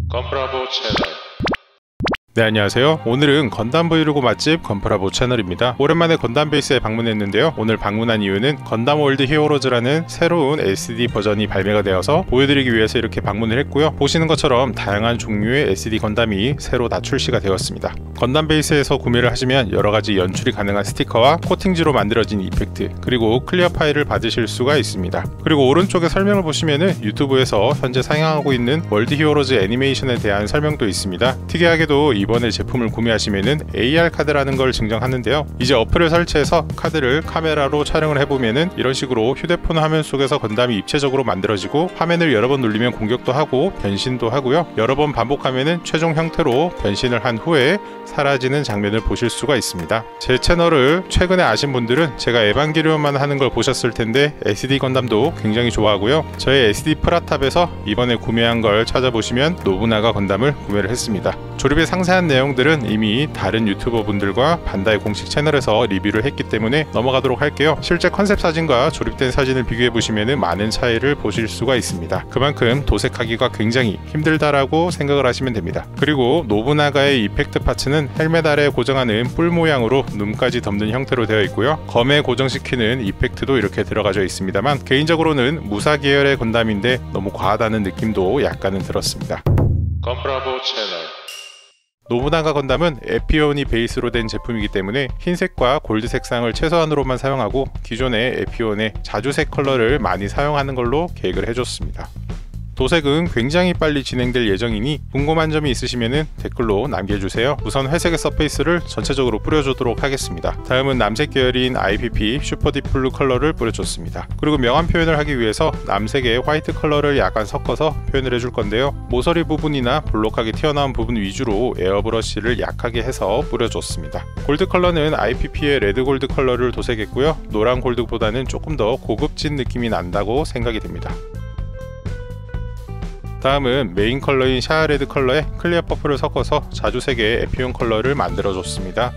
건프라보 채널. 네, 안녕하세요. 오늘은 건담 브이로그 맛집 건프라보 채널입니다. 오랜만에 건담 베이스에 방문했는데요. 오늘 방문한 이유는 건담 월드 히어로즈라는 새로운 SD 버전이 발매가 되어서 보여드리기 위해서 이렇게 방문을 했고요. 보시는 것처럼 다양한 종류의 SD 건담이 새로 다 출시가 되었습니다. 건담 베이스에서 구매를 하시면 여러가지 연출이 가능한 스티커와 코팅지로 만들어진 이펙트, 그리고 클리어 파일을 받으실 수가 있습니다. 그리고 오른쪽에 설명을 보시면은 유튜브에서 현재 상영하고 있는 월드 히어로즈 애니메이션에 대한 설명도 있습니다. 특이하게도 이번에 제품을 구매하시면은 AR 카드라는 걸 증정하는데요. 이제 어플을 설치해서 카드를 카메라로 촬영을 해보면은 이런 식으로 휴대폰 화면 속에서 건담이 입체적으로 만들어지고, 화면을 여러 번 누르면 공격도 하고 변신도 하고요. 여러 번 반복하면은 최종 형태로 변신을 한 후에 사라지는 장면을 보실 수가 있습니다. 제 채널을 최근에 아신 분들은 제가 에반게리온만 하는 걸 보셨을 텐데 SD 건담도 굉장히 좋아하고요. 저의 SD 프라탑에서 이번에 구매한 걸 찾아보시면 노부나가 건담을 구매를 했습니다. 조립의 상세한 내용들은 이미 다른 유튜버 분들과 반다이 공식 채널에서 리뷰를 했기 때문에 넘어가도록 할게요. 실제 컨셉 사진과 조립된 사진을 비교해 보시면 많은 차이를 보실 수가 있습니다. 그만큼 도색하기가 굉장히 힘들다라고 생각을 하시면 됩니다. 그리고 노부나가의 이펙트 파츠는 헬멧 아래에 고정하는 뿔 모양으로 눈까지 덮는 형태로 되어 있고요. 검에 고정시키는 이펙트도 이렇게 들어가져 있습니다만, 개인적으로는 무사 계열의 건담인데 너무 과하다는 느낌도 약간은 들었습니다. 건프라보 채널. 노부나가 건담은 에피온이 베이스로 된 제품이기 때문에 흰색과 골드 색상을 최소한으로만 사용하고, 기존의 에피온의 자주색 컬러를 많이 사용하는 걸로 계획을 해줬습니다. 도색은 굉장히 빨리 진행될 예정이니 궁금한 점이 있으시면 댓글로 남겨주세요. 우선 회색의 서페이스를 전체적으로 뿌려주도록 하겠습니다. 다음은 남색 계열인 IPP 슈퍼 딥블루 컬러를 뿌려줬습니다. 그리고 명암 표현을 하기 위해서 남색의 화이트 컬러를 약간 섞어서 표현을 해줄 건데요. 모서리 부분이나 볼록하게 튀어나온 부분 위주로 에어브러쉬를 약하게 해서 뿌려줬습니다. 골드 컬러는 IPP의 레드 골드 컬러를 도색했고요. 노란 골드보다는 조금 더 고급진 느낌이 난다고 생각이 됩니다. 다음은 메인 컬러인 샤아레드 컬러에 클리어 퍼플을 섞어서 자주색의 에피온 컬러를 만들어줬습니다.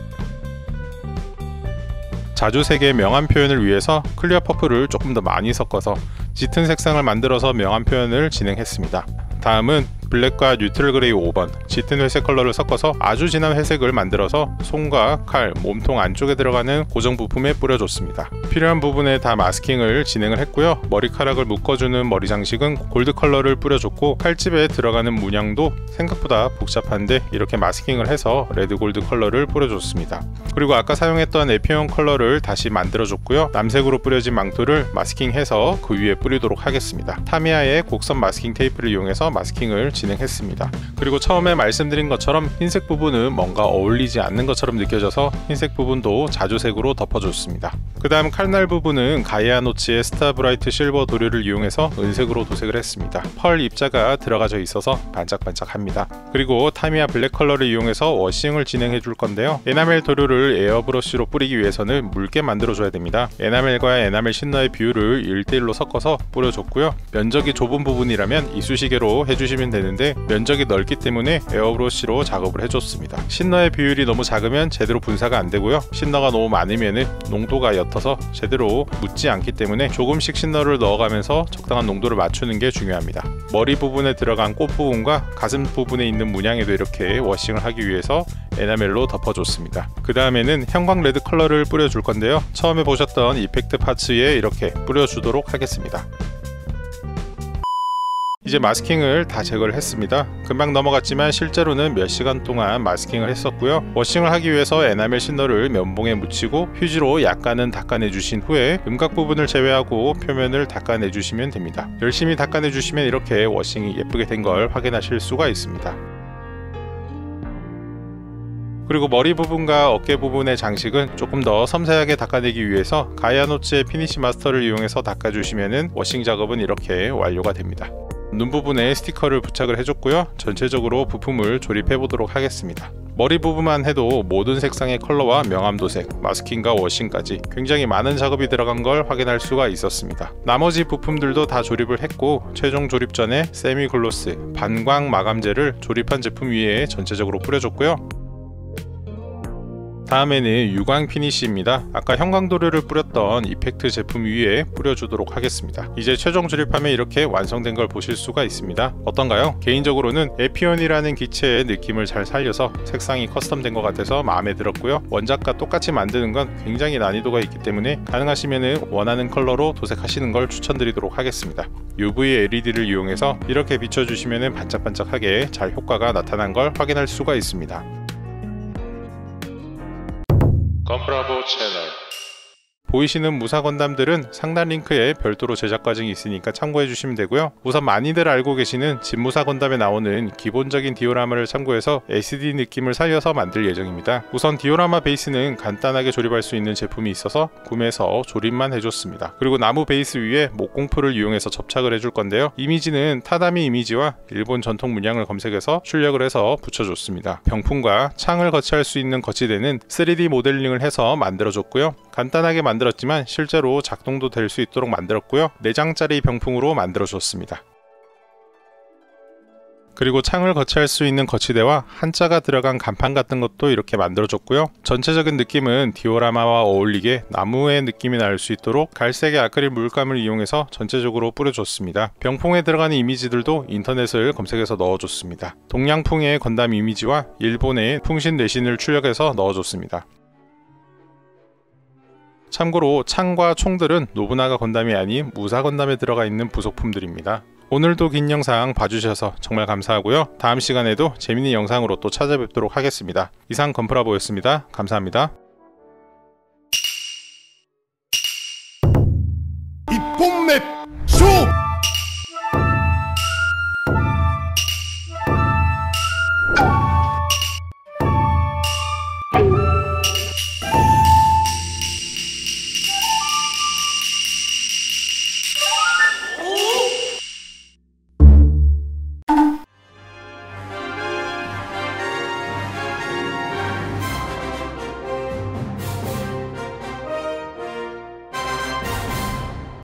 자주색의 명암 표현을 위해서 클리어 퍼플을 조금 더 많이 섞어서 짙은 색상을 만들어서 명암 표현을 진행했습니다. 다음은 블랙과 뉴트럴 그레이 5번, 짙은 회색 컬러를 섞어서 아주 진한 회색을 만들어서 손과 칼, 몸통 안쪽에 들어가는 고정 부품에 뿌려줬습니다. 필요한 부분에 다 마스킹을 진행을 했고요. 머리카락을 묶어주는 머리 장식은 골드 컬러를 뿌려줬고, 칼집에 들어가는 문양도 생각보다 복잡한데 이렇게 마스킹을 해서 레드 골드 컬러를 뿌려줬습니다. 그리고 아까 사용했던 에피온 컬러를 다시 만들어줬고요. 남색으로 뿌려진 망토를 마스킹해서 그 위에 뿌리도록 하겠습니다. 타미야의 곡선 마스킹 테이프를 이용해서 마스킹을 진행했습니다. 그리고 처음에 말씀드린 것처럼 흰색 부분은 뭔가 어울리지 않는 것처럼 느껴져서 흰색 부분도 자주색으로 덮어줬습니다. 그 다음 칼날 부분은 가이아노츠의 스타브라이트 실버 도료를 이용해서 은색으로 도색을 했습니다. 펄 입자가 들어가져 있어서 반짝반짝합니다. 그리고 타미야 블랙 컬러를 이용해서 워싱을 진행해 줄 건데요. 에나멜 도료를 에어브러쉬로 뿌리기 위해서는 묽게 만들어 줘야 됩니다. 에나멜과 에나멜 신너의 비율을 1:1로 섞어서 뿌려줬고요. 면적이 좁은 부분이라면 이쑤시개로 해주시면 되는데 면적이 넓기 때문에 에어브러쉬로 작업을 해줬습니다. 신너의 비율이 너무 작으면 제대로 분사가 안 되고요. 신너가 너무 많으면 농도가 옅어서 제대로 묻지 않기 때문에 조금씩 신너를 넣어가면서 적당한 농도를 맞추는 게 중요합니다. 머리 부분에 들어간 꽃 부분과 가슴 부분에 있는 문양에도 이렇게 워싱을 하기 위해서 에나멜로 덮어줬습니다. 그 다음에는 형광 레드 컬러를 뿌려줄 건데요. 처음에 보셨던 이펙트 파츠에 이렇게 뿌려주도록 하겠습니다. 이제 마스킹을 다 제거를 했습니다. 금방 넘어갔지만 실제로는 몇 시간 동안 마스킹을 했었고요. 워싱을 하기 위해서 에나멜 신너를 면봉에 묻히고 휴지로 약간은 닦아내 주신 후에 음각 부분을 제외하고 표면을 닦아내 주시면 됩니다. 열심히 닦아내 주시면 이렇게 워싱이 예쁘게 된 걸 확인하실 수가 있습니다. 그리고 머리 부분과 어깨 부분의 장식은 조금 더 섬세하게 닦아내기 위해서 가이아노츠의 피니시 마스터를 이용해서 닦아주시면 워싱 작업은 이렇게 완료가 됩니다. 눈 부분에 스티커를 부착을 해줬고요. 전체적으로 부품을 조립해 보도록 하겠습니다. 머리 부분만 해도 모든 색상의 컬러와 명암 도색, 마스킹과 워싱까지 굉장히 많은 작업이 들어간 걸 확인할 수가 있었습니다. 나머지 부품들도 다 조립을 했고, 최종 조립 전에 세미글로스, 반광 마감제를 조립한 제품 위에 전체적으로 뿌려줬고요. 다음에는 유광 피니쉬입니다. 아까 형광도료를 뿌렸던 이펙트 제품 위에 뿌려주도록 하겠습니다. 이제 최종 조립하면 이렇게 완성된 걸 보실 수가 있습니다. 어떤가요? 개인적으로는 에피온이라는 기체의 느낌을 잘 살려서 색상이 커스텀된 것 같아서 마음에 들었고요. 원작과 똑같이 만드는 건 굉장히 난이도가 있기 때문에 가능하시면 원하는 컬러로 도색하시는 걸 추천드리도록 하겠습니다. UV LED를 이용해서 이렇게 비춰주시면 반짝반짝하게 잘 효과가 나타난 걸 확인할 수가 있습니다. 컴브라보 채널. 보이시는 무사 건담들은 상단 링크에 별도로 제작 과정이 있으니까 참고해 주시면 되고요. 우선 많이들 알고 계시는 진무사 건담에 나오는 기본적인 디오라마를 참고해서 SD 느낌을 살려서 만들 예정입니다. 우선 디오라마 베이스는 간단하게 조립할 수 있는 제품이 있어서 구매해서 조립만 해줬습니다. 그리고 나무 베이스 위에 목공풀을 이용해서 접착을 해줄 건데요. 이미지는 타다미 이미지와 일본 전통 문양을 검색해서 출력을 해서 붙여줬습니다. 병풍과 창을 거치할 수 있는 거치대는 3D 모델링을 해서 만들어줬고요. 간단하게 만들었지만 실제로 작동도 될 수 있도록 만들었고요. 4장짜리 병풍으로 만들어줬습니다. 그리고 창을 거치할 수 있는 거치대와 한자가 들어간 간판 같은 것도 이렇게 만들어줬고요. 전체적인 느낌은 디오라마와 어울리게 나무의 느낌이 날 수 있도록 갈색의 아크릴 물감을 이용해서 전체적으로 뿌려줬습니다. 병풍에 들어가는 이미지들도 인터넷을 검색해서 넣어줬습니다. 동양풍의 건담 이미지와 일본의 풍신 뇌신을 출력해서 넣어줬습니다. 참고로 창과 총들은 노부나가 건담이 아닌 무사 건담에 들어가 있는 부속품들입니다. 오늘도 긴 영상 봐주셔서 정말 감사하고요. 다음 시간에도 재밌는 영상으로 또 찾아뵙도록 하겠습니다. 이상 건프라보였습니다. 감사합니다. 이 뽐맵 쇼!